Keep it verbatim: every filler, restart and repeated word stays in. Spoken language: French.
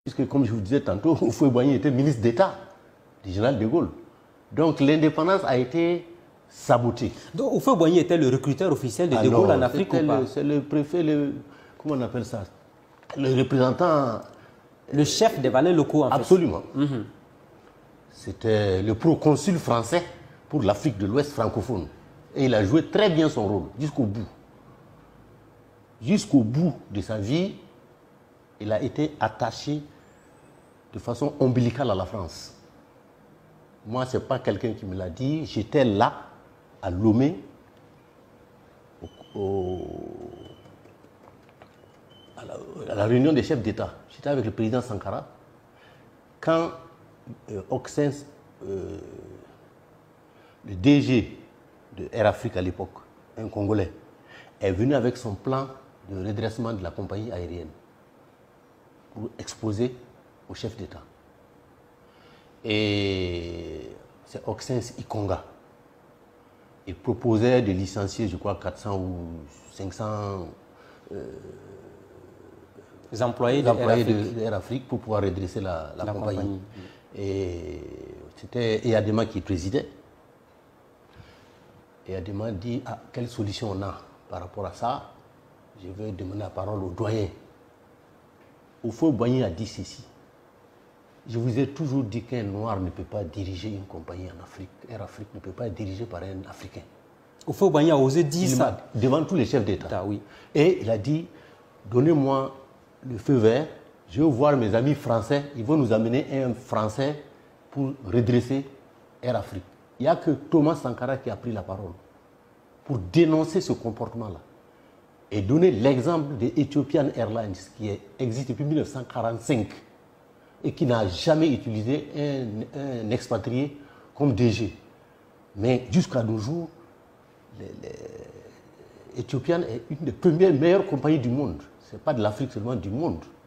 Puisque, comme je vous disais tantôt, Houphouët-Boigny était ministre d'État du général de Gaulle. Donc l'indépendance a été sabotée. Donc Houphouët-Boigny était le recruteur officiel de De Gaulle en Afrique ou pas? C'est le préfet, le, comment on appelle ça? Le représentant... Le chef des valets locaux, en fait. Absolument. Mm-hmm. C'était le proconsul français pour l'Afrique de l'Ouest francophone. Et il a joué très bien son rôle, jusqu'au bout. Jusqu'au bout de sa vie, il a été attaché de façon ombilicale à la France. Moi, ce n'est pas quelqu'un qui me l'a dit. J'étais là, à Lomé, au, au, à, la, à la réunion des chefs d'État. J'étais avec le président Sankara. Quand euh, Auxins, euh, le D G de Air Afrique à l'époque, un Congolais, est venu avec son plan de redressement de la compagnie aérienne pour exposer au chef d'État. Et c'est Auxins Ikonga. Il proposait de licencier, je crois, quatre cents ou cinq cents euh, les employés, employés de, de, de Air Afrique pour pouvoir redresser la, la, la compagnie. compagnie. Et c'était Eyadema qui présidait. Eyadema dit ah, quelle solution on a par rapport à ça. Je vais demander la parole au doyen. Houphouët-Boigny a dit ceci. Je vous ai toujours dit qu'un noir ne peut pas diriger une compagnie en Afrique. Air Afrique ne peut pas être dirigée par un Africain. Houphouët-Boigny a osé dire ça devant tous les chefs d'État. Oui. Et il a dit, donnez-moi le feu vert, je vais voir mes amis français, ils vont nous amener un Français pour redresser Air Afrique. Il n'y a que Thomas Sankara qui a pris la parole pour dénoncer ce comportement-là et donner l'exemple de Ethiopian Airlines qui existe depuis mille neuf cent quarante-cinq et qui n'a jamais utilisé un, un expatrié comme D G. Mais jusqu'à nos jours, Ethiopian est une des premières meilleures compagnies du monde. Ce n'est pas de l'Afrique seulement, du monde.